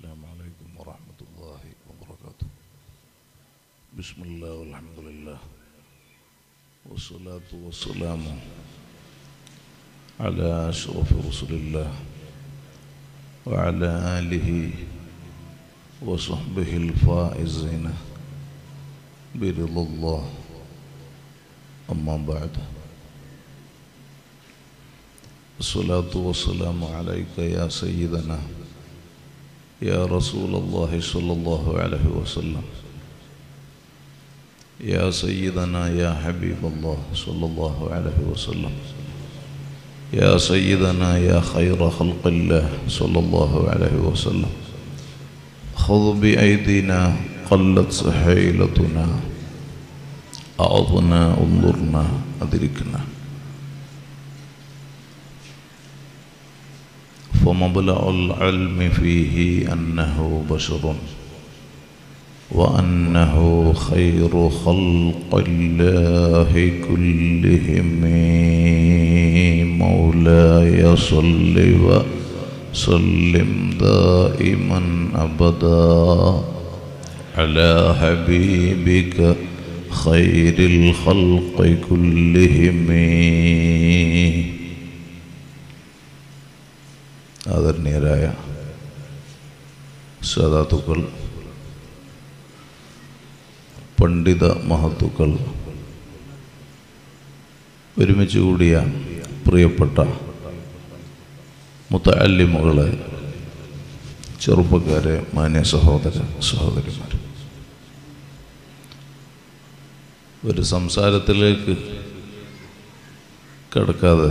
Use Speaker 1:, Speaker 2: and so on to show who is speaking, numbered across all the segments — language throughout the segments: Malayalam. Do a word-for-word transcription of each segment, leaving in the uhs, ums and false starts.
Speaker 1: السلام عليكم ورحمة الله وبركاته. بسم الله والحمد لله والصلاة والسلام على أشرف رسل الله وعلى آله وصحبه الفائزين برضا الله. أما بعد، الصلاة والسلام عليك يا سيدنا يا رسول الله صلى الله عليه وسلم، يا سيدنا يا حبيب الله صلى الله عليه وسلم، يا سيدنا يا خير خلق الله صلى الله عليه وسلم. خذ بأيدينا قلت سحيلتنا، أعظنا انظرنا أدركنا. فمبلغ العلم فيه أنه بشر وأنه خير خلق الله كلهم. مولاي صل وسلم دائما أبدا على حبيبك خير الخلق كلهم. ആദരണീയരായ സാദാത്തുക്കൾ, പണ്ഡിത മഹത്തുക്കൾ, ഒരുമിച്ച് കൂടിയ പ്രിയപ്പെട്ട മുതഅല്ലിമുകളെ, ചെറുപ്പക്കാരെ, മാന്യ സഹോദര സഹോദരിമാർ, ഒരു സംസാരത്തിലേക്ക് കിടക്കാതെ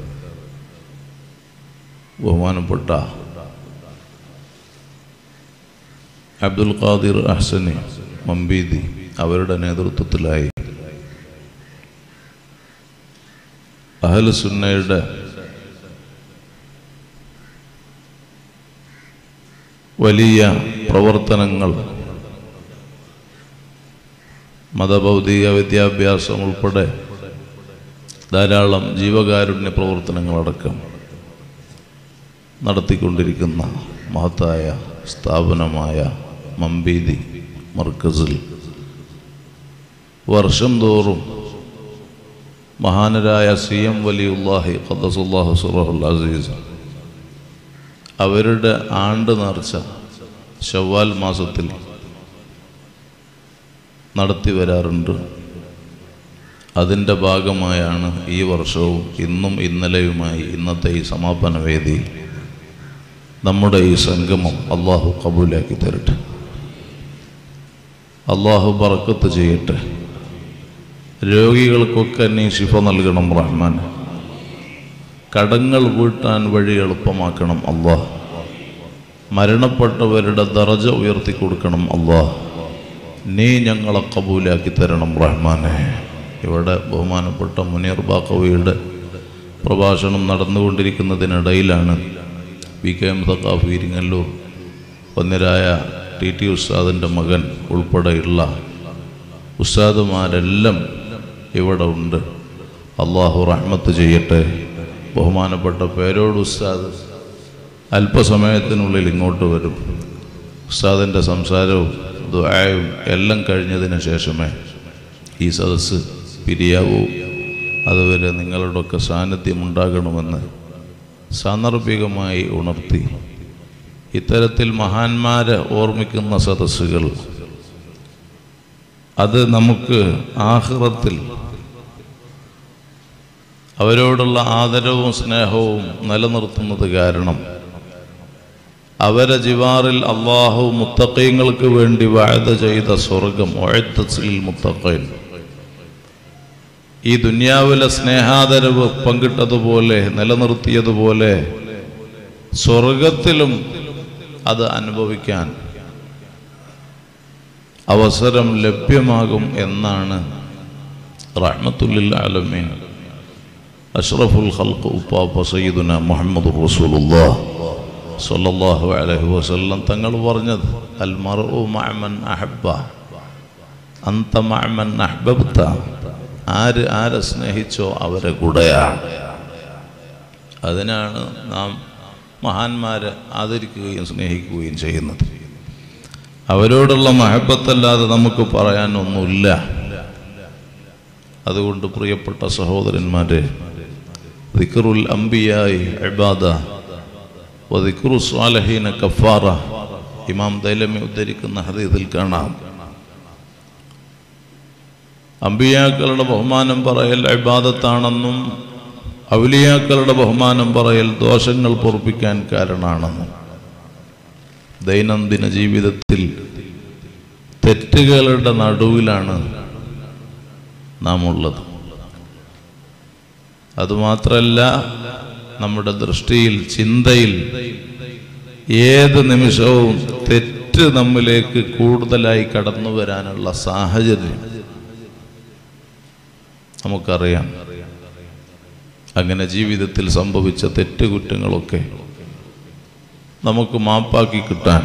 Speaker 1: ബഹുമാനപ്പെട്ട അബ്ദുൽ ഖാദിർ അഹ്സനി മമ്പീദി അവരുടെ നേതൃത്വത്തിലായി അഹ്ലു സുന്നയുടെ വലിയ പ്രവർത്തനങ്ങൾ, മതഭൗതിക വിദ്യാഭ്യാസം ഉൾപ്പെടെ ധാരാളം ജീവകാരുണ്യ പ്രവർത്തനങ്ങളടക്കം നടത്തിക്കൊണ്ടിരിക്കുന്ന മഹത്തായ സ്ഥാപനമായ മമ്പീദി മർക്കസിൽ വർഷം തോറും മഹാനരായ സി എം വലിയുല്ലാഹി ഖദ്ദസുല്ലാഹു സിറഹുൽ അസീസ് അവരുടെ ആണ്ട് നേർച്ച ശവ്വാൽ മാസത്തിൽ നടത്തി വരാറുണ്ട്. അതിൻ്റെ ഭാഗമായാണ് ഈ വർഷവും ഇന്നും ഇന്നലെയുമായി ഇന്നത്തെ ഈ സമാപന വേദിയിൽ നമ്മുടെ ഈ സംഗമം അള്ളാഹു കബൂലാക്കി തരട്ടെ, അള്ളാഹു ബറക്കത്ത് ചെയ്യട്ടെ. രോഗികൾക്കൊക്കെ നീ ശിഫ നൽകണം റഹ്മാൻ. കടങ്ങൾ വീട്ടാൻ വഴി എളുപ്പമാക്കണം അള്ളാഹ്. മരണപ്പെട്ടവരുടെ ദറജ ഉയർത്തി കൊടുക്കണം അള്ളാഹ്. നീ ഞങ്ങളെ കബൂലാക്കി തരണം റഹ്മാനെ. ഇവിടെ ബഹുമാനപ്പെട്ട മുനീർ ബാഖവിയുടെ പ്രഭാഷണം നടന്നുകൊണ്ടിരിക്കുന്നതിനിടയിലാണ് V K M Saqafi Iringallur ഒന്നിരായ ടി ടി ഉസ്താദിൻ്റെ മകൻ ഉൾപ്പെടെയുള്ള ഉസ്താദുമാരെല്ലാം ഇവിടെ ഉണ്ട്. അള്ളാഹു റഹ്മത്ത് ചെയ്യട്ടെ. ബഹുമാനപ്പെട്ട പേരോട് ഉസ്താദ് അല്പസമയത്തിനുള്ളിൽ ഇങ്ങോട്ട് വരും. ഉസ്താദിൻ്റെ സംസാരവും ദുആയും എല്ലാം കഴിഞ്ഞതിന് ശേഷമേ ഈ സദസ്സ് പിരിയാവൂ. അതുവരെ നിങ്ങളുടെയൊക്കെ സാന്നിധ്യം ഉണ്ടാകണമെന്ന് സാന്ദർഭികമായി ഉണർത്തി. ഇത്തരത്തിൽ മഹാന്മാരെ ഓർമ്മിക്കുന്ന സദസ്സുകൾ അത് നമുക്ക് ആഖിറത്തിൽ അവരോടുള്ള ആദരവും സ്നേഹവും നിലനിർത്തുന്നത് കാരണം അവരെ ജിവാറിൽ അള്ളാഹു മുത്തഖീങ്ങൾക്ക് വേണ്ടി വഅദ ചെയ്ത സ്വർഗം ഉഅദ്ദത് ലിൽ മുത്തഖീൻ, ഈ ദുനിയാവിലെ സ്നേഹാദരവ് പങ്കിട്ടതുപോലെ നിലനിർത്തിയതുപോലെ സ്വർഗത്തിലും അത് അനുഭവിക്കാൻ അവസരം ലഭ്യമാകും എന്നാണ് റഹ്മത്തുൽ ലിൽ ആലമീൻ അഷ്റഫുൽ ഖൽഖ് ഉപ്പാപ്പ സയ്യിദുനാ മുഹമ്മദുർ റസൂലുള്ളാഹ് സ്വല്ലല്ലാഹു അലൈഹി വസല്ലം തങ്ങൾ പറഞ്ഞത്, അൽ മർഉ മഅ മൻ അഹബ്ബ അൻത മഅ മൻ അഹ്ബബ്ത. ആര് ആരെ സ്നേഹിച്ചോ അവരെ കൂടെയാണ്. അതിനാണ് നാം മഹാന്മാരെ ആദരിക്കുകയും സ്നേഹിക്കുകയും ചെയ്യുന്നത്. അവരോടുള്ള മഹബത്തല്ലാതെ നമുക്ക് പറയാനൊന്നുമില്ല. അതുകൊണ്ട് പ്രിയപ്പെട്ട സഹോദരന്മാരെ, ദിക്റുൽ അംബിയായി ഇബാദ വ ദിക്റു സ്വാലിഹീന കഫാറ. ഇമാം ദൈലമി ഉദ്ധരിക്കുന്ന ഹദീസിൽ കാണാം, അംബിയാക്കളുടെ ബഹുമാനം പറയൽ ഇബാദത്താണെന്നും ഔലിയാക്കളുടെ ബഹുമാനം പറയൽ ദോഷങ്ങൾ പൊറുപ്പിക്കാൻ കാരണമാണെന്നും. ദൈനംദിന ജീവിതത്തിൽ തെറ്റുകളുടെ നടുവിലാണ് നാം ഉള്ളത്. അതുമാത്രമല്ല, നമ്മുടെ ദൃഷ്ടിയിൽ, ചിന്തയിൽ ഏത് നിമിഷവും തെറ്റ് നമ്മിലേക്ക് കൂടുതലായി കടന്നു വരാനുള്ള സാഹചര്യം നമുക്കറിയാം. അങ്ങനെ ജീവിതത്തിൽ സംഭവിച്ച തെറ്റുകുറ്റങ്ങളൊക്കെ നമുക്ക് മാപ്പാക്കി കിട്ടാൻ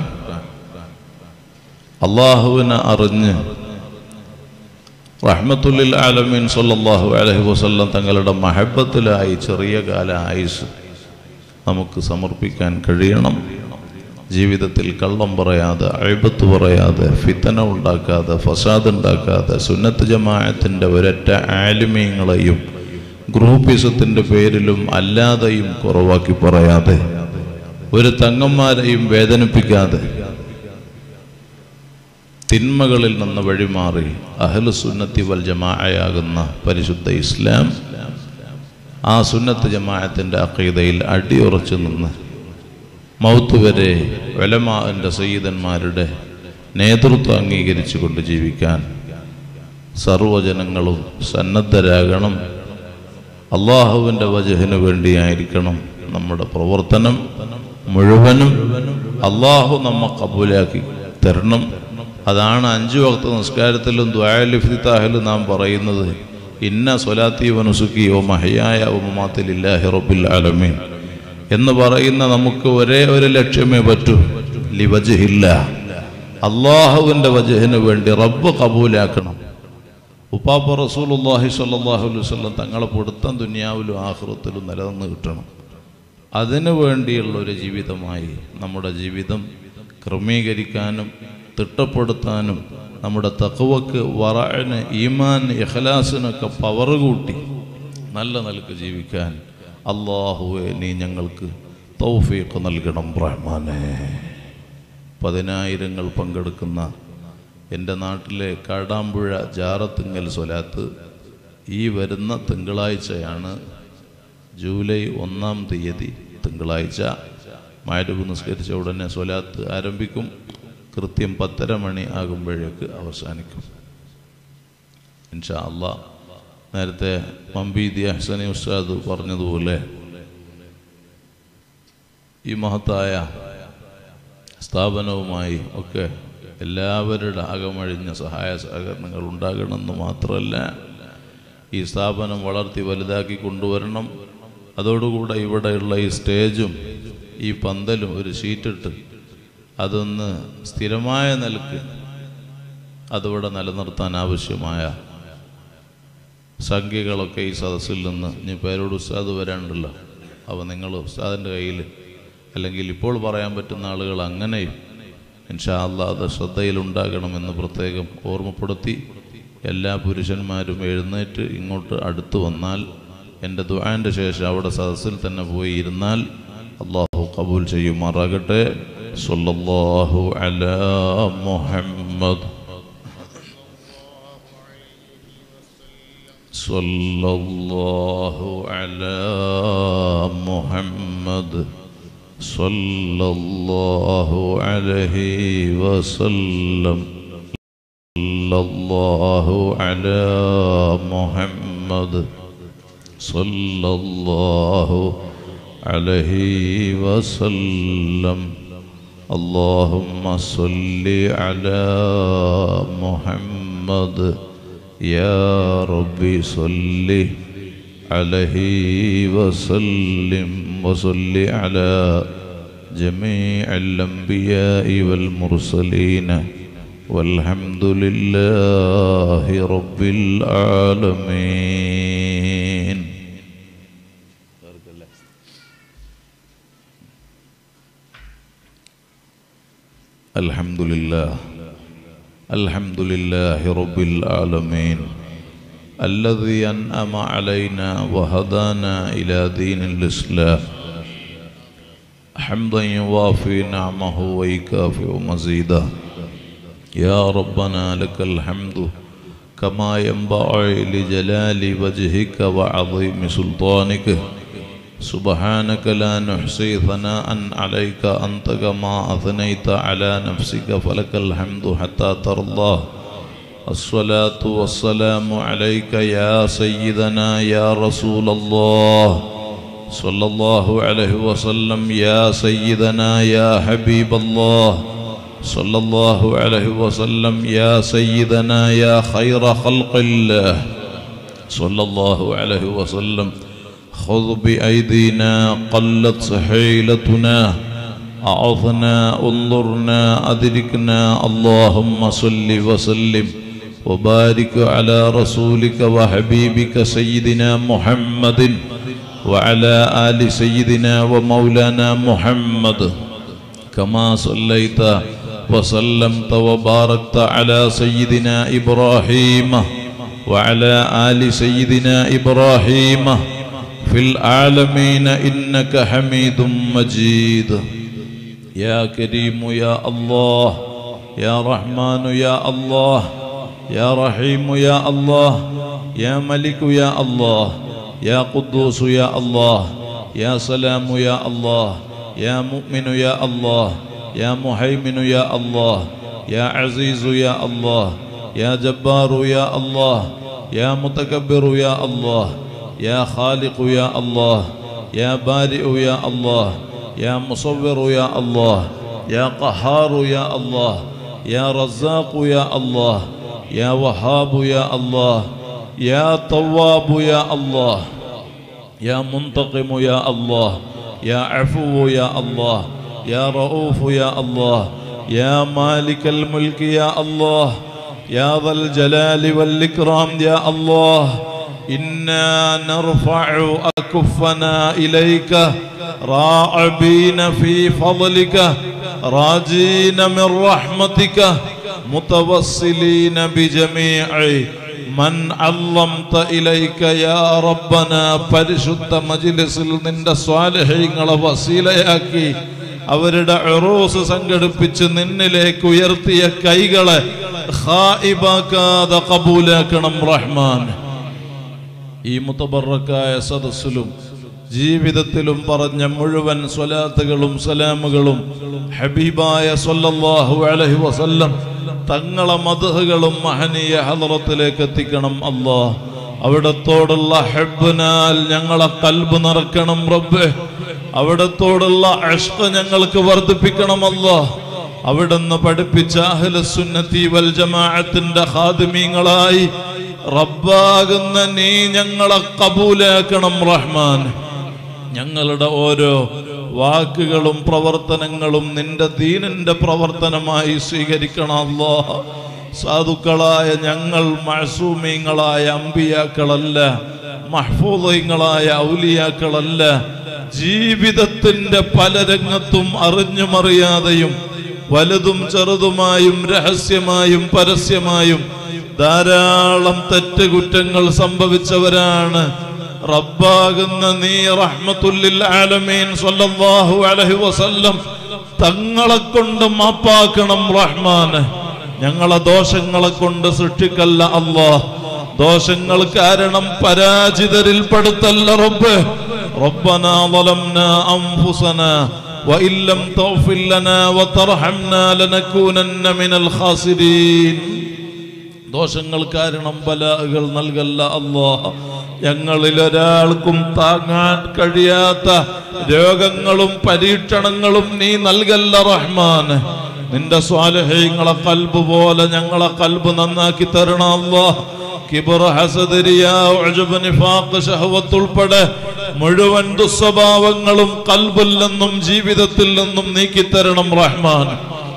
Speaker 1: അള്ളാഹുവിനെ അറിഞ്ഞ് റഹ്മത്തുല്ലിൽ ആലമീൻ സല്ലല്ലാഹു അലൈഹി വസല്ലം തങ്ങളുടെ മഹബത്തിലായി ചെറിയ കാല ആയുസ് നമുക്ക് സമർപ്പിക്കാൻ കഴിയണം. ജീവിതത്തിൽ കള്ളം പറയാതെ, അയ്ബത്ത് പറയാതെ, ഫിത്തന ഉണ്ടാക്കാതെ, ഫസാദ് ഉണ്ടാക്കാതെ, സുന്നത്ത് ജമാഅത്തിൻ്റെ ഒരൊറ്റ ആലിമീങ്ങളെയും ഗ്രൂപ്പിസത്തിൻ്റെ പേരിലും അല്ലാതെയും കുറവാക്കി പറയാതെ, ഒരു തങ്ങന്മാരെയും വേദനിപ്പിക്കാതെ, തിന്മകളിൽ നിന്ന് വഴിമാറി അഹ്ലു സുന്നത്തി വൽ ജമാഅയാകുന്ന പരിശുദ്ധ ഇസ്ലാം, ആ സുന്നത്ത് ജമാഅത്തിൻ്റെ അഖീദയിൽ അടിയുറച്ചു നിന്ന് മൗത്ത് വരെ ഉലമാഇന്റെ സയ്യിദന്മാരുടെ നേതൃത്വം അംഗീകരിച്ചു കൊണ്ട് ജീവിക്കാൻ സർവ്വജനങ്ങളും സന്നദ്ധരാകണം. അള്ളാഹുവിൻ്റെ വജഹിന് വേണ്ടിയായിരിക്കണം നമ്മുടെ പ്രവർത്തനം മുഴുവനും. അള്ളാഹു നമ്മെ കബൂലാക്കി തരണം. അതാണ് അഞ്ചു വക്ത നിസ്കാരത്തിലും ദുആഇൽ ഇഫ്തിതാഹിലും നാം പറയുന്നത്, ഇന്ന സ്വലാത്തി വനുസുക്കി വ മഹ്യായ വ മമാത്തി ലില്ലാഹി റബ്ബിൽ ആലമീൻ എന്ന് പറയുന്ന നമുക്ക് ഒരേ ഒരു ലക്ഷ്യമേ പറ്റൂ, ലിവജ്ഹില്ലാ, അള്ളാഹുവിൻ്റെ വജഹിന് വേണ്ടി റബ്ബ് കബൂലാക്കണം. ഉപ്പാപ്പ റസൂലുള്ളാഹി സ്വല്ലല്ലാഹു അലൈഹി വസല്ലം തങ്ങളെ പൊടുത്തം ദുനിയാവിലും ആഖിറത്തിലും നിലനിന്ന് കിട്ടണം. അതിനു വേണ്ടിയുള്ളൊരു ജീവിതമായി നമ്മുടെ ജീവിതം ക്രമീകരിക്കാനും തിട്ടപ്പെടുത്താനും നമ്മുടെ തഖ്വക്ക്, വറഅന്, ഈമാൻ, ഇഖ്ലാസിനൊക്കെ പവർ കൂട്ടി നല്ല നിലക്ക് ജീവിക്കാൻ അല്ലാഹുവേ നീ ഞങ്ങൾക്ക് തൗഫീഖ് നൽകണം റഹ്മാനേ. പതിനായിരങ്ങൾ പങ്കെടുക്കുന്ന എൻ്റെ നാട്ടിലെ കാടാമ്പുഴ ജാറത്തുങ്ങൽ സ്വലാത്ത് ഈ വരുന്ന തിങ്കളാഴ്ചയാണ്, ജൂലൈ ഒന്നാം തീയതി തിങ്കളാഴ്ച. മഗ്‌രിബ് നിസ്കരിച്ച ഉടനെ സ്വലാത്ത് ആരംഭിക്കും. കൃത്യം പത്തര മണി ആകുമ്പോഴേക്ക് അവസാനിക്കും ഇൻഷാ അല്ലാഹ്. നേരത്തെ മമ്പീദി അഹ്സനി ഉസ്താദ് പറഞ്ഞതുപോലെ ഈ മഹത്തായ സ്ഥാപനവുമായി ഒക്കെ എല്ലാവരുടെ അകമഴിഞ്ഞ സഹായ സഹകരണങ്ങൾ ഉണ്ടാകണമെന്ന് മാത്രമല്ല, ഈ സ്ഥാപനം വളർത്തി വലുതാക്കി കൊണ്ടുവരണം. അതോടുകൂടെ ഇവിടെയുള്ള ഈ സ്റ്റേജും ഈ പന്തലും ഒരു ഷീറ്റിട്ട് അതൊന്ന് സ്ഥിരമായ നിലക്ക് അതിവിടെ നിലനിർത്താൻ ആവശ്യമായ സംഖ്യകളൊക്കെ ഈ സദസ്സിൽ നിന്ന്, ഇനി പേരോട് ഉസ്താദ് വരാനുണ്ടല്ലോ, അപ്പോൾ നിങ്ങൾ ഉസ്താദിൻ്റെ കയ്യിൽ അല്ലെങ്കിൽ ഇപ്പോൾ പറയാൻ പറ്റുന്ന ആളുകൾ അങ്ങനെയും ഇൻഷാ അല്ലാഹ് അത് ശ്രദ്ധയിലുണ്ടാകണമെന്ന് പ്രത്യേകം ഓർമ്മപ്പെടുത്തി, എല്ലാ പുരുഷന്മാരും എഴുന്നേറ്റ് ഇങ്ങോട്ട് അടുത്ത് വന്നാൽ എൻ്റെ ദുആൻ്റെ ശേഷം അവിടെ സദസ്സിൽ തന്നെ പോയി ഇരുന്നാൽ അല്ലാഹു ഖബൂൽ ചെയ്യുമാറാകട്ടെ. സ്വല്ലല്ലാഹു അലാ മുഹമ്മദ് സ്വല്ലല്ലാഹു അലാ മുഹമ്മദ് സ്വല്ലല്ലാഹു അലൈഹി വസല്ലം സ്വല്ലല്ലാഹു അലാ മുഹമ്മദ് സ്വല്ലല്ലാഹു അലൈഹി വസല്ലം. അല്ലാഹുമ്മ സ്വല്ലി അലാ മുഹമ്മദ് യാ റബ്ബി സ്വല്ലി അലൈഹി വസല്ലിം വസല്ലി അലാ ജമീഇൽ അംബിയാഇ വൽ മുർസലീന വൽഹംദുലില്ലാഹി റബ്ബിൽ ആലമീൻ. الحمد لله الحمد لله رب العالمين الذي أنعم علينا وهدانا إلى دين الإسلام حمدا يوافي نعمه ويكافئ مزيده يا ربنا لك الحمد كما ينبغي لجلال وجهك وعظيم سلطانك سبحانك لا نحصي ثناء عليك أنت كما أثنيت على نفسك فلك الحمد حتى ترضى الصلاة والسلام عليك يا سيدنا يا رسول الله صلى الله عليه وسلم يا سيدنا يا حبيب الله صلى الله عليه وسلم يا سيدنا يا خير خلق الله صلى الله عليه وسلم خذ بأيدينا قلت حيلتنا أعظنا انظرنا أدركنا اللهم صل وسلم وبارك على رسولك وحبيبك سيدنا محمد وعلى آل سيدنا ومولانا محمد كما صليت وسلمت وباركت على سيدنا إبراهيم وعلى آل سيدنا إبراهيم في العالمين إنك حميد مجيد يا كريم يا الله يا رحمن يا الله يا رحيم يا الله يا ملك يا الله يا قدوس يا الله يا سلام يا الله يا مؤمن يا الله يا مهيمن يا الله يا عزيز يا الله يا جبار يا الله يا متكبر يا الله يا خالق يا الله يا بارئ يا الله يا مصور يا الله يا قهار يا الله يا رزاق يا الله يا وهاب يا الله يا تواب يا الله يا منتقم يا الله يا عفو يا الله يا رؤوف يا الله يا مالك الملك يا الله يا ذا الجلال والإكرام يا الله إنا نرفع أكفنا إليك راعبين في فضلك راجين من رحمتك متوسلين بجميع من علمت إليك يا ربنا പരിശുദ്ധ മജ്‌ലിസിൽ നിന്റെ സ്വാലിഹീങ്ങളെ വസീലയാക്കി അവരുടെ ഉറൂസ് സംഘടിപ്പിച്ച് നിന്നിലേക്ക് ഉയർത്തിയ കൈകളെ ഖായിബാക്കാതെ ഖബൂലാക്കണം റഹ്മാൻ. ഈ മുതബറക്കായ സദസ്സിലും ജീവിതത്തിലും പറഞ്ഞ മുഴുവൻ സ്വലാത്തുകളും സലാമുകളും ഹബീബായ സ്വല്ലല്ലാഹു അലൈഹി വസല്ലം തങ്ങളെ മദ്ഹുകളും മഹനീയ ഹളറത്തിലേക്ക് എത്തിക്കണം അല്ലാഹ്. അവിടത്തോടുള്ള ഹബ്ബിനാൽ ഞങ്ങളെ ഖൽബ് നിറക്കണം റബ്ബേ. അവിടത്തോടുള്ള ഇഷ്ഖ് ഞങ്ങൾക്ക് വർദ്ധിപ്പിക്കണം അല്ലാഹ്. അവിടുന്ന് പഠിപ്പിച്ച അഹ്ലുസുന്നത്തി വൽ ജമാഅത്തിന്റെ ഖാദിമീങ്ങളായി റബ്ബാകുന്ന നീ ഞങ്ങളെ ഖബൂലാക്കണം റഹ്മാൻ. ഞങ്ങളുടെ ഓരോ വാക്കുകളും പ്രവർത്തനങ്ങളും നിന്റെ ദീനിന്റെ പ്രവർത്തനമായി സ്വീകരിക്കണം അല്ലാഹ്. സാധുക്കളായ ഞങ്ങൾ മഅസൂമീങ്ങളായ അമ്പിയാക്കളല്ല, മഹ്ഫൂദീങ്ങളായ ഔലിയാക്കളല്ല. ജീവിതത്തിന്റെ പല രംഗത്തും അറിഞ്ഞുമറിയാതെയും വലുതും ചെറുതുമായും രഹസ്യമായും പരസ്യമായും ധാരാളം തെറ്റുകുറ്റങ്ങൾ സംഭവിച്ചവരാണ്. റബ്ബാകുന്ന നീ റഹ്മത്തുൽ ലിൽ ആലമീൻ സ്വല്ലല്ലാഹു അലൈഹി വസല്ലം തങ്ങളെ കൊണ്ട് മാപ്പാക്കണം റഹ്മാൻ. ഞങ്ങളെ ദോഷങ്ങളെ കൊണ്ട് സൃഷ്ടിക്കല്ല അല്ലാഹ്. ദോഷങ്ങൾ കാരണം പരാജിതരിൽ പെടുത്തല്ല റബ്ബ്. റബ്ബനാ ളലംനാ അൻഫുസനാ വഇൻ ലം തഗ്ഫിർ ലനാ വതർഹംനാ ലനകൂനന്ന മിനൽ ഖാസിരീൻ. ദോഷങ്ങൾ കാരണം ബലാകൾ നൽകല്ല അല്ലാഹ്. ഞങ്ങളിൽ ഒരാൾക്കും താങ്ങാൻ കഴിയാത്ത രോഗങ്ങളും പരീക്ഷണങ്ങളും നീ നൽകല്ല റഹ്മാൻ. നിന്റെ സ്വാലിഹീങ്ങളെ ഖൽബ് പോലെ ഞങ്ങളെ ഖൽബ് നന്നാക്കി തരണം അല്ലാഹ്. കിബ്ർ, ഹസദ്, റിയാ, ഉജ്ബ്, നിഫാഖ്, ശഹവത്ത് ഉൾപ്പെടെ മുഴുവൻ ദുസ്വഭാവങ്ങളും ഖൽബിൽ നിന്നും ജീവിതത്തിൽ നിന്നും നീക്കിത്തരണം റഹ്മാൻ.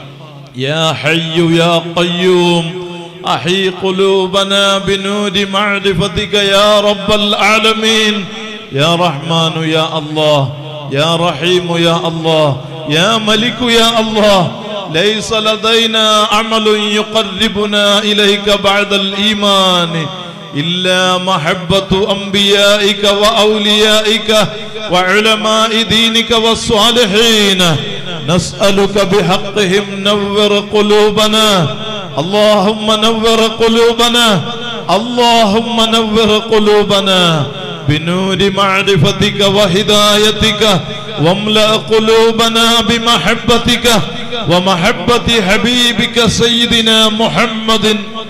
Speaker 1: യാ ഹയ്യു യാ ഖയ്യൂം അഹീ ഖുലൂബനാ ബിനൂരി മഅരിഫതിക യാ റബ്ബൽ ആലമീൻ. യാ റഹ്മാനു യാ അല്ലാഹ്, യാ റഹീമു യാ അല്ലാഹ്, യാ മലികു യാ അല്ലാഹ്, ليس لدينا عمل يقربنا إليك بعد الإيمان إلا محبة أنبيائك وأوليائك وعلماء دينك والصالحين نسألك بحقهم نور قلوبنا اللهم نور قلوبنا اللهم نور قلوبنا بنور معرفتك وهدايتك واملأ قلوبنا بمحبتك ومحبة حبيبك سيدنا محمد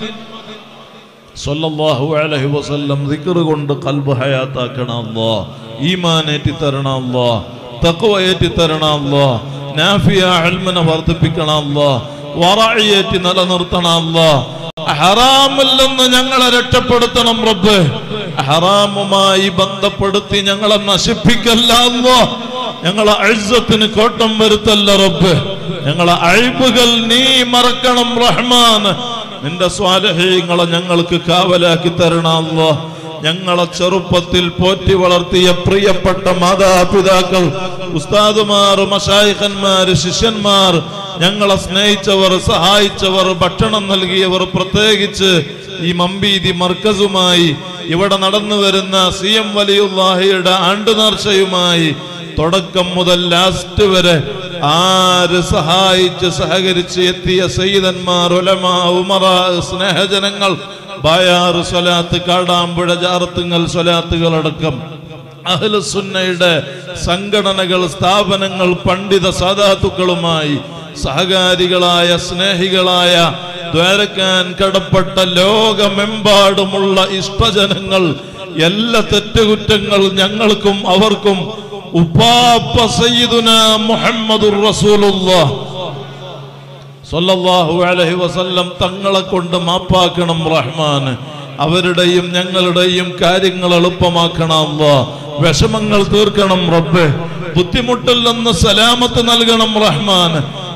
Speaker 1: സല്ലല്ലാഹു അലൈഹി വസല്ലം ദിക്ർ കൊണ്ട് ഖൽബ് ഹയാത്താക്കണം അല്ലാഹ്. ഈമാൻ ഏറ്റി തരണം അല്ലാഹ്. തഖ്വ ഏറ്റി തരണം അല്ലാഹ്. നാഫിയ ഇൽമിനെ വർദ്ധിപ്പിക്കണം അല്ലാഹ്. വറഇ ഏറ്റി നിലനിർത്തണം അല്ലാഹ്. ഹറാമിൽ നിന്ന് ഞങ്ങളെ രക്ഷപ്പെടുത്തണം റബ്ബ്. ഹറാമുമായി ബന്ധപ്പെടുത്തി ഞങ്ങളെ നശിപ്പിക്കല്ല അല്ലാഹ്. ഞങ്ങളെ ഇസ്സത്തിന് കോട്ടം വരുത്തല്ല റബ്ബ്. ഞങ്ങളെ അയ്ബുകൾ നീ മറക്കണം റഹ്മാൻ. നിന്റെ സ്വാലിഹീങ്ങളെ ഞങ്ങൾക്ക് കാവലാക്കി തരണം അല്ലാഹ്. ഞങ്ങളെ ചെറുപ്പത്തിൽ പോറ്റി വളർത്തിയ പ്രിയപ്പെട്ട മാതാപിതാക്കൾ, ഉസ്താദുമാർ, മശായിഖന്മാർ, ശിഷ്യന്മാർ, ഞങ്ങളെ സ്നേഹിച്ചവർ, സഹായിച്ചവർ, ഭക്ഷണം നൽകിയവർ, പ്രത്യേകിച്ച് ഈ മമ്പീതി മർക്കസുമായി ഇവിടെ നടന്നു വരുന്ന സി എം വലിയുല്ലാഹിയുടെ ആണ്ട് നേർച്ചയുമായി തുടക്കം മുതൽ ലാസ്റ്റ് വരെ ആര് സഹായിച്ച് സഹകരിച്ച് എത്തിയ സയ്യിദന്മാർ, ഉലമാ, ഉമറാ, സ്നേഹജനങ്ങൾ, ബായാറ് സ്വലാത്ത്, കാടാമ്പുഴ ജാറത്തുങ്ങൽ സ്വലാത്തുകൾ അടക്കം അഹ്ലുസുന്നയുടെ സംഘടനകൾ, സ്ഥാപനങ്ങൾ, പണ്ഡിത സാദാത്തുക്കളുമായി സഹകാരികളായ സ്നേഹികളായ ദ്വാരക്കാൻ കടപ്പെട്ട ലോകമെമ്പാടുമുള്ള ഇഷ്ടജനങ്ങൾ, എല്ലാ തെറ്റുകുറ്റങ്ങൾ ഞങ്ങൾക്കും അവർക്കും ഉപ്പാപ്പ സയ്യിദുനാ മുഹമ്മദുർ റസൂലുള്ളാഹ് സ്വല്ലല്ലാഹു അലൈഹി വസല്ലം തങ്ങളെ കൊണ്ട് മാപ്പാക്കണം റഹ്മാൻ. അവരുടെയും ഞങ്ങളുടെയും കാര്യങ്ങൾ എളുപ്പമാക്കണം അല്ലാഹ്. വിഷമങ്ങൾ തീർക്കണം റബ്ബേ. ബുദ്ധിമുട്ടിൽ നിന്ന് സലാമത്ത് നൽകണം റഹ്മാൻ.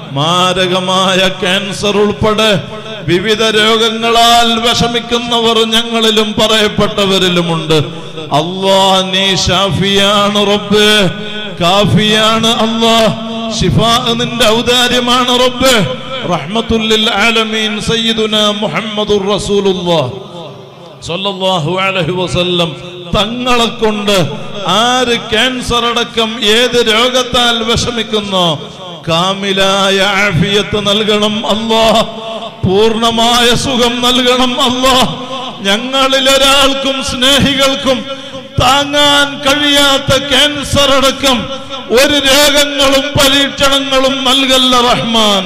Speaker 1: മാരകമായ ക്യാൻസർ ഉൾപ്പെടെ വിവിധ രോഗങ്ങളാൽ വിഷമിക്കുന്നവർ ഞങ്ങളിലും പറയപ്പെട്ടവരിലുമുണ്ട്. അല്ലാഹ് നീ ഷാഫിയാണ് റബ്ബേ, കാഫിയാണ് അല്ലാഹ്. ശിഫാ നിന്റെ ഔദാര്യമാണ് റബ്ബേ. റഹ്മത്തുൽ ലിൽ ആലമീൻ സയ്യിദുനാ മുഹമ്മദുർ റസൂലുള്ളാഹ് സ്വല്ലല്ലാഹു അലൈഹി വസല്ലം തങ്ങളെ കൊണ്ട് ആര് ക്യാൻസർ അടക്കം ഏത് രോഗത്താൽ വിഷമിക്കുന്നോ കാമിലായ ആഫിയത്ത് നൽകണം അല്ലാഹ്. പൂർണ്ണമായ സുഖം നൽകണം അല്ലാഹ്. ഞങ്ങളിൽ ഒരാൾക്കും സ്നേഹികൾക്കും താങ്ങാൻ കഴിയാത്ത ക്യാൻസർ അടക്കം ഒരു രോഗങ്ങളും പരീക്ഷണങ്ങളും നൽകല്ല റഹ്മാൻ.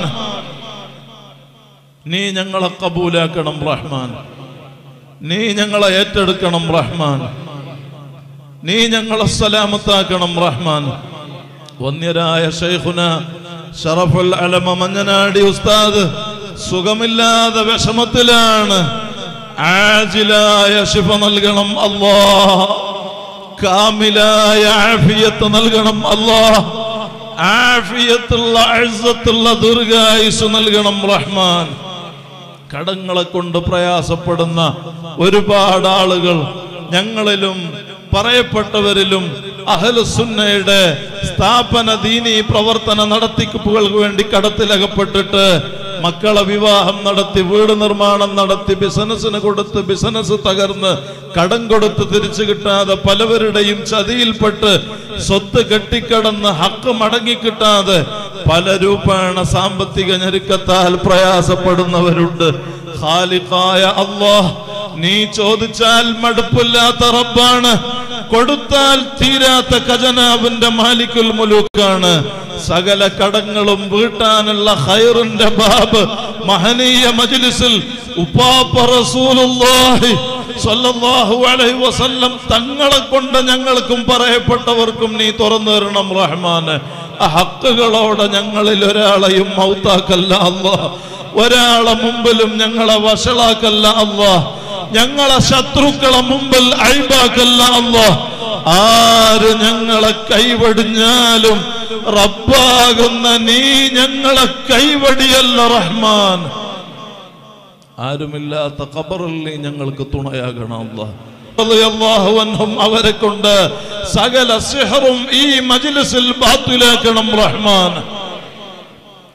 Speaker 1: നീ ഞങ്ങളെ കബൂലാക്കണം റഹ്മാൻ. നീ ഞങ്ങളെ ഏറ്റെടുക്കണം റഹ്മാൻ. നീ ഞങ്ങളെ സലാമത്താക്കണം റഹ്മാൻ. വന്യരായ ശൈഖുന ശറഫുൽ അലമ മഞ്ഞനാടി ഉസ്താദ് സുഖമില്ലാതെ വിഷമത്തിലാണ്. ആജിലായ ശിഫ നൽകണം അല്ലാഹ്. കാമിലായ ആഫിയത്ത് നൽകണം അല്ലാഹ്. ആഫിയത്തുള്ള ഇസ്സത്തുള്ള ദീർഘായുസ്സ് നൽകണം റഹ്മാൻ. കടങ്ങളെ കൊണ്ട് പ്രയാസപ്പെടുന്ന ഒരുപാട് ആളുകൾ ഞങ്ങളിലും പറയപ്പെട്ടവരിലും അഹ്ലുസുന്നയുടെ സ്ഥാപന ദീനീ പ്രവർത്തന നടത്തിപ്പുകൾക്ക് വേണ്ടി കടത്തിലകപ്പെട്ടിട്ട് മക്കളെ വിവാഹം നടത്തി, വീട് നിർമ്മാണം നടത്തി, ബിസിനസ്സിന് കൊടുത്ത് ബിസിനസ് തകർന്ന്, കടം കൊടുത്ത് തിരിച്ചു കിട്ടാതെ പലവരുടെയും ചതിയിൽപ്പെട്ട് സ്വത്ത് കെട്ടിക്കടന്ന് ഹക്ക് മടങ്ങിക്കിട്ടാതെ പല രൂപേണ സാമ്പത്തിക ഞെരുക്കത്താൽ പ്രയാസപ്പെടുന്നവരുണ്ട്. ഖാലിഖായ അല്ലാഹ്, നീ ചോദിച്ചാൽ മടുപ്പില്ലാത്ത റബ്ബാണ്, കൊടുത്താൽ തീരാത്ത ഖജനാവിന്റെ മാലിക്കുൽ മുലൂക്കാണ്. സകല കടങ്ങളും വീട്ടാനുള്ള ഖൈറിന്റെ ബാബ് മഹനീയ മജ്ലിസിൽ ഉപ്പാപ്പ റസൂലുള്ളാഹി സ്വല്ലല്ലാഹു അലൈഹി വസല്ലം തങ്ങളെ കൊണ്ട് ഞങ്ങൾക്കും പറയപ്പെട്ടവർക്കും നീ തുറന്നു തരണം റഹ്മാൻ. ആ ഹക്കുകളോടെ ഞങ്ങളിൽ ഒരാളെയും മൗത്താക്കല്ല അല്ലാഹ്. ഒരാളെ മുമ്പിലും ഞങ്ങളെ വഷളാക്കല്ല അല്ലാഹ്. ഞങ്ങളെ ശത്രുക്കളെ മുമ്പിൽ അയ്ബാക്കല്ല അല്ലാഹ്. ആര് ഞങ്ങളെ കൈവടിഞ്ഞാലും റബ്ബാകുന്ന നീ ഞങ്ങളെ കൈവടിയല്ല റഹ്മാൻ. ആരുമില്ലാത്ത ഖബറിൽ നീ ഞങ്ങൾക്ക് തുണയാകണം അല്ലാഹ്. റളിയല്ലാഹു അൻഹും അവരെ കൊണ്ട് സകല സിഹറും ഈ മജ്ലിസിൽ ബാത്തിലാക്കണം റഹ്മാൻ.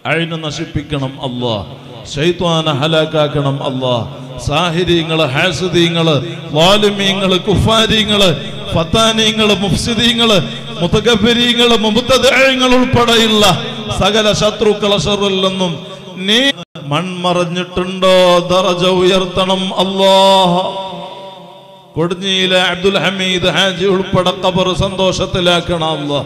Speaker 1: അയിനെ നശിപ്പിക്കണം അല്ലാ, ശൈത്വാനെ ഹലാക്കാക്കണം അല്ലാ. സാഹിരീങ്ങള്, ഹാസിദീങ്ങള്, വാലിമീങ്ങള്, കുഫാരീങ്ങള്, ഫത്താനീങ്ങള്, മുഫ്സിദീങ്ങള്, മുതകബ്ബിരീങ്ങള്, മുബ്തദിഈങ്ങൾ ഉൾപ്പെടെയുള്ള സകല ശത്രുക്കളെ ശർറിൽ നിന്നും നീ മൺമറഞ്ഞിട്ടുണ്ടോ ദറജ ഉയർത്തണം അല്ലാഹ്. കൊടുഞ്ഞിയിലെ അബ്ദുൽ ഹമീദ് ഹാജി ഉൾപ്പെടെ ഖബർ സന്തോഷത്തിലാക്കണം അല്ലാഹ്.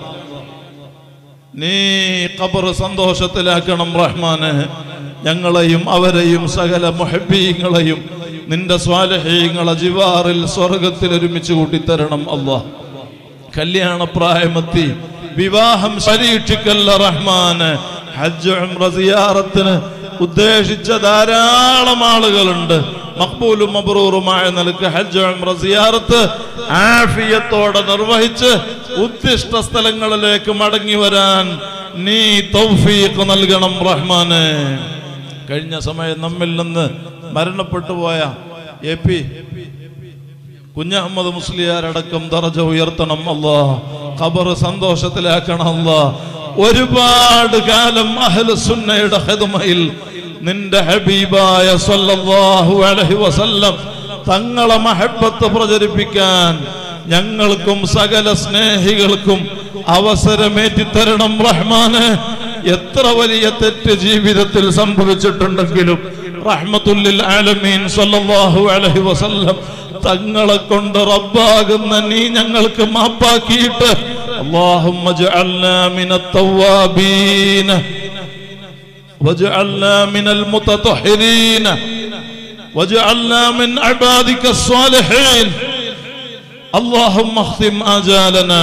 Speaker 1: നീ ഖബർ സന്തോഷത്തിലാക്കണം റഹ്മാനെ. ഞങ്ങളെയും അവരെയും സകല മുഹബ്ബീങ്ങളെയും നിന്റെ സ്വാലിഹീങ്ങളെ ജിവാറിൽ സ്വർഗത്തിൽ ഒരുമിച്ച് കൂട്ടിത്തരണം അല്ലാഹ്. കല്യാണ പ്രായമെത്തി വിവാഹം പരീക്ഷിക്കല്ല റഹ്മാന്. ഹജ്ജ് ഉംറ സിയാറത്തിന് ഉദ്ദേശിച്ച ധാരാളം ആളുകളുണ്ട്. മഖ്ബൂലും മബ്റൂറുമായ നിലക്ക് ഹജ്ജ് ഉംറ സിയാറത്ത് ആഫിയത്തോടെ നിർവഹിച്ച് ഉദ്ദിഷ്ട സ്ഥലങ്ങളിലേക്ക് മടങ്ങി വരാൻ നീ തൗഫീഖ് നൽകണം റഹ്മാനെ. കഴിഞ്ഞ സമയം നമ്മിൽ നിന്ന് മരണപ്പെട്ടു പോയ എ പി കുഞ്ഞഹമ്മദ് മുസ്ലിയാരടക്കം ദറജ ഉയർത്തണം അല്ലാഹ്. ഖബർ സന്തോഷത്തിലാക്കണം അല്ലാഹ്. ഒരുപാട് കാലം അഹ്ലു സുന്നയുടെ ഖിദ്മയിൽ നിന്റെ ഹബീബായ സല്ലല്ലാഹു അലൈഹി വസല്ലം തങ്ങളെ മഹബ്ബത്ത് പ്രചരിപ്പിക്കാൻ ഞങ്ങൾക്കും സകല സ്നേഹികൾക്കും അവസരമേറ്റിത്തരണം റഹ്മാനെ. എത്ര വലിയ തെറ്റ് ജീവിതത്തിൽ സംഭവിച്ചിട്ടുണ്ടെങ്കിലും റഹ്മത്തുൽ ലിൽ ആലമീൻ സല്ലല്ലാഹു അലൈഹി വസല്ലം തങ്ങളെ കൊണ്ട് റബ്ബാകുന്ന നീ ഞങ്ങൾക്ക് മാപ്പാക്കിയിട്ട് اللهم اجعلنا من التوابين واجعلنا من المتطهرين واجعلنا من عبادك الصالحين. اللهم اختم آجالنا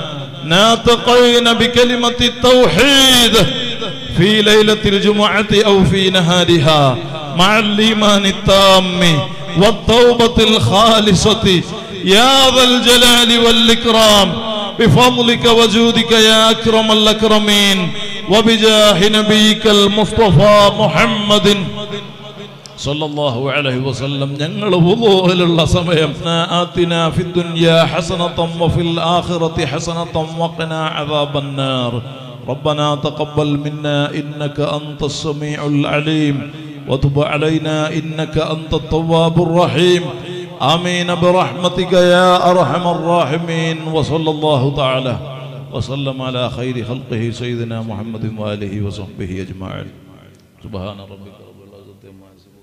Speaker 1: ناطقين بكلمة التوحيد في ليلة الجمعة أو في نهارها مع الإيمان التام والتوبة الخالصة يا ذا الجلال والإكرام بفضلك وجودك يا أكرم الأكرمين وبجاه نبيك المصطفى محمد صلى الله عليه وسلم. ഞങ്ങൾ വുളൂഇലുള്ള സമയം آتنا في الدنيا حسنة وفي الآخرة حسنة وقنا عذاب النار. ربنا تقبل منا إنك أنت السميع العليم وتب علينا إنك أنت التواب الرحيم. آمين برحمتك يا أرحم الراحمين. وصلى الله تعالى وسلم على خير خلقه سيدنا محمد وآله وصحبه أجمعين. سبحان ربك رب العزة عما يصفون.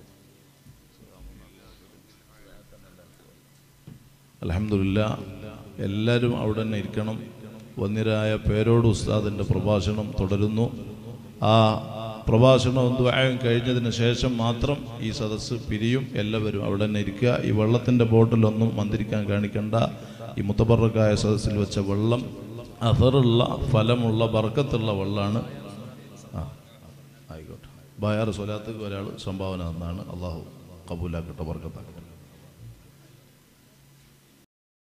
Speaker 1: الحمد لله. എല്ലാവരും അവിടെ തന്നെ ഇരിക്കണം. വന്നിരായ പേരോട് ഉസ്താദിൻ്റെ പ്രഭാഷണം തുടരുന്നു. ആ പ്രഭാഷണം ദുആയും കഴിഞ്ഞതിന് ശേഷം മാത്രം ഈ സദസ്സ് പിരിയും. എല്ലാവരും അവിടെ തന്നെ ഇരിക്കുക. ഈ വെള്ളത്തിൻ്റെ ബോട്ടിലൊന്നും മന്ത്രിക്കാൻ കാണിക്കണ്ട. ഈ മുത്തബറക്കായ സദസ്സിൽ വെച്ച വെള്ളം അഥറുള്ള ഫലമുള്ള ബർക്കത്തുള്ള വെള്ളമാണ്. ആ ആയിക്കോട്ടെ. ബയാർ സ്വലാത്ത് ഒരാൾ സംഭാവന തന്നാണ്. അള്ളാഹു കബൂലാക്കട്ടെ, ബർക്കത്താക്കട്ടെ.